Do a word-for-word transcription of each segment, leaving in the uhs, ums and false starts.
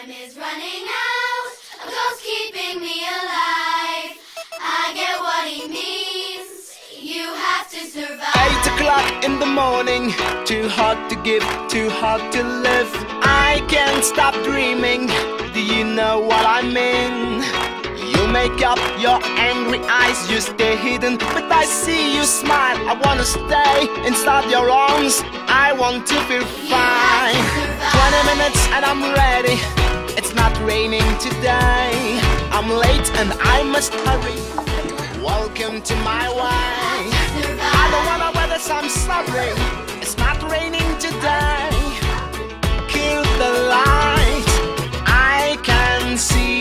Time is running out, a ghost keeping me alive. I get what he means, you have to survive. Eight o'clock in the morning, too hard to give, too hard to live. I can't stop dreaming, do you know what I mean? You make up your angry eyes, you stay hidden, but I see you smile. I wanna stay inside your arms, I want to feel fine. Twenty minutes and I'm ready, it's not raining today. I'm late and I must hurry, welcome to my way. I don't wanna weather, so I'm sorry, it's not raining today. Kill the light, I can see.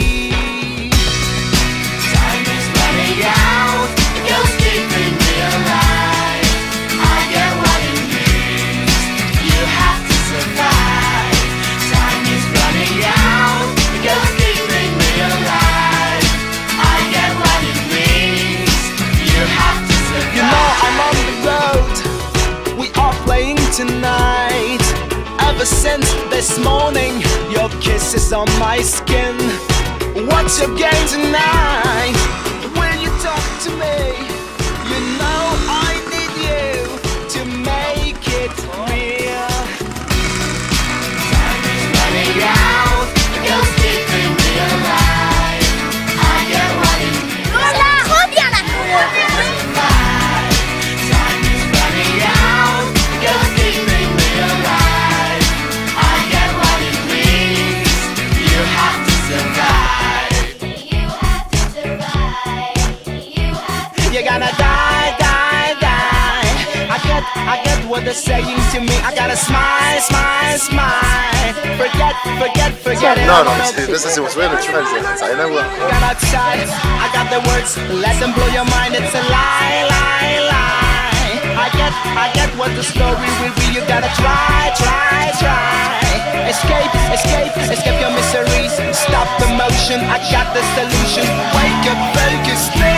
Out, the ghost keeping me alive. I get what it means, you have to survive. Time is running out, the ghost keeping me alive. I get what it means, you have to survive. You know I'm on the road, we are playing tonight. Ever since this morning, your kiss is on my skin. What's your game tonight? Talk to me, you know I need you to make it real. Time is running out, the ghost keeping me alive. I get what it means. Lola, trop bien la couleur. Time is running out, the ghost keeping me alive. I get what it means, you have to survive. You have to survive. You're gonna die, die, die. I get, I get what they're saying to me. I gotta smile, smile, smile. Forget, forget, forget it. Non, non, mais ça c'est mon sourire naturel, ça n'a rien à voir. Got outside, I got the words, let them blow your mind. It's a lie, lie, lie. I get, I get what the story will be. You gotta try, try, try. Escape, escape, escape your miseries. Stop the motion, I got the solution. Wake up, focus, sleep.